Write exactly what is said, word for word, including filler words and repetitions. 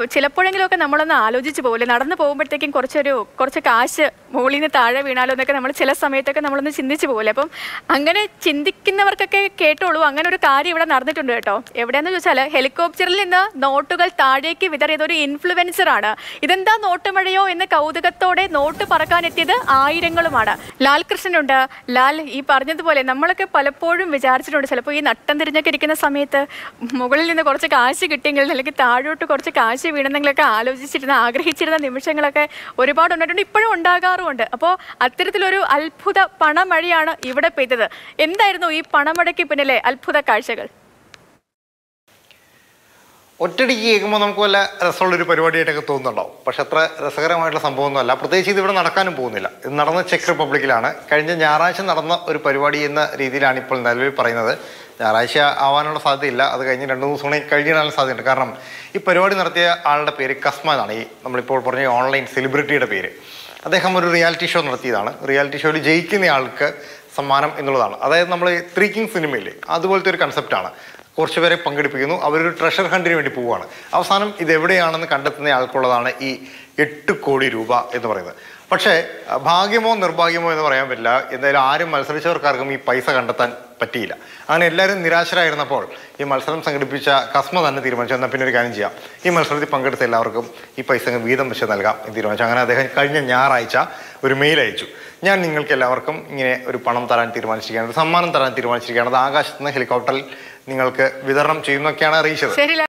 ചിലപ്പോഴെങ്കിലുമൊക്കെ നമ്മളൊന്ന് ആലോചിച്ച് പോകില്ലേ, നടന്നു പോകുമ്പോഴത്തേക്കും കുറച്ചൊരു കുറച്ച് കാശ് മുകളിൽ നിന്ന് താഴെ വീണാലോ എന്നൊക്കെ നമ്മൾ ചില സമയത്തൊക്കെ നമ്മളൊന്ന് ചിന്തിച്ച് പോകില്ലേ. അപ്പം അങ്ങനെ ചിന്തിക്കുന്നവർക്കൊക്കെ കേട്ടോളൂ, അങ്ങനെ ഒരു കാര്യം ഇവിടെ നടന്നിട്ടുണ്ട് കേട്ടോ. എവിടെയെന്ന് ചോദിച്ചാൽ ഹെലികോപ്റ്ററിൽ നിന്ന് നോട്ടുകൾ താഴേക്ക് വിതറിയത് ഒരു ഇൻഫ്ലുവൻസറാണ്. ഇതെന്താ നോട്ടുമഴയോ എന്ന് കൗതുകത്തോടെ നോട്ട് പറക്കാനെത്തിയത് ആയിരങ്ങളുമാണ്. ലാൽ കൃഷ്ണനുണ്ട്. ലാൽ, ഈ പറഞ്ഞതുപോലെ നമ്മളൊക്കെ പലപ്പോഴും വിചാരിച്ചിട്ടുണ്ട്, ചിലപ്പോൾ ഈ നട്ടം തിരിഞ്ഞൊക്കെ ഇരിക്കുന്ന സമയത്ത് മുകളിൽ നിന്ന് കുറച്ച് കാശ് കിട്ടിയെങ്കിൽ അല്ലെങ്കിൽ താഴോട്ട് കുറച്ച് കാശ് വീണെന്നെങ്കിലൊക്കെ ആലോചിച്ചിരുന്ന ആഗ്രഹിച്ചിരുന്ന നിമിഷങ്ങളൊക്കെ ഒരുപാട് ഉണ്ടായിട്ടുണ്ട്, ഇപ്പോഴും ഉണ്ടാകാറുമുണ്ട്. അപ്പോൾ അത്തരത്തിലൊരു അത്ഭുത പണമഴയാണ് ഇവിടെ പെയ്തത്. എന്തായിരുന്നു ഈ പണമഴയ്ക്ക് പിന്നിലെ അത്ഭുത കാഴ്ചകൾ? ഒറ്റടിക്ക് കേൾക്കുമ്പോൾ നമുക്ക് വല്ല രസമുള്ളൊരു പരിപാടിയായിട്ടൊക്കെ തോന്നുന്നുണ്ടാവും. പക്ഷെ അത്ര രസകരമായിട്ടുള്ള സംഭവമൊന്നുമല്ല. പ്രത്യേകിച്ച് ഇത് ഇവിടെ നടക്കാനും പോകുന്നില്ല. ഇത് നടന്ന ചെക്ക് റിപ്പബ്ലിക്കിലാണ്. കഴിഞ്ഞ ഞായറാഴ്ച നടന്ന ഒരു പരിപാടി എന്ന രീതിയിലാണ് ഇപ്പോൾ നിലവിൽ പറയുന്നത്. ഞായറാഴ്ച ആവാനുള്ള സാധ്യതയില്ല, അത് കഴിഞ്ഞ് രണ്ട് മൂന്ന് ദിവസം കഴിഞ്ഞിടാനുള്ള സാധ്യതയുണ്ട്. കാരണം ഈ പരിപാടി നടത്തിയ ആളുടെ പേര് കസ്മ എന്നാണ്, ഈ നമ്മളിപ്പോൾ പറഞ്ഞ ഓൺലൈൻ സെലിബ്രിറ്റിയുടെ പേര്. അദ്ദേഹം ഒരു റിയാലിറ്റി ഷോ നടത്തിയതാണ്. റിയാലിറ്റി ഷോയിൽ ജയിക്കുന്ന ആൾക്ക് സമ്മാനം എന്നുള്ളതാണ്. അതായത് നമ്മൾ ത്രീ കിങ് സിനിമയില്ലേ, അതുപോലത്തെ ഒരു കൺസെപ്റ്റാണ്. കുറച്ച് പേരെ പങ്കെടുപ്പിക്കുന്നു, അവരൊരു ട്രഷർ ഹണ്ടിന് വേണ്ടി പോവുകയാണ്. അവസാനം ഇതെവിടെയാണെന്ന് കണ്ടെത്തുന്ന ആൾക്കുള്ളതാണ് ഈ എട്ട് കോടി രൂപ എന്ന് പറയുന്നത്. പക്ഷേ ഭാഗ്യമോ നിർഭാഗ്യമോ എന്ന് പറയാൻ പറ്റില്ല. എന്തായാലും ആരും മത്സരിച്ചവർക്കാർക്കും ഈ പൈസ കണ്ടെത്താൻ പറ്റിയില്ല. അങ്ങനെ എല്ലാവരും നിരാശരായിരുന്നപ്പോൾ ഈ മത്സരം സംഘടിപ്പിച്ച കസ്മ തന്നെ തീരുമാനിച്ചു, എന്നാൽ പിന്നെ ഒരു കാര്യം ചെയ്യാം, ഈ മത്സരത്തിൽ പങ്കെടുത്ത എല്ലാവർക്കും ഈ പൈസ വീതം വെച്ച് നൽകാം എന്ന് തീരുമാനിച്ചു. അങ്ങനെ അദ്ദേഹം കഴിഞ്ഞ ഞായറാഴ്ച ഒരു മെയിൽ അയച്ചു, ഞാൻ നിങ്ങൾക്ക് എല്ലാവർക്കും ഇങ്ങനെ ഒരു പണം തരാൻ തീരുമാനിച്ചിരിക്കുകയാണ്, ഒരു സമ്മാനം തരാൻ തീരുമാനിച്ചിരിക്കുകയാണ്, അത് ആകാശത്ത് നിന്ന് ഹെലികോപ്റ്ററിൽ നിങ്ങൾക്ക് വിതരണം ചെയ്യുന്നൊക്കെയാണ് അറിയിച്ചത്.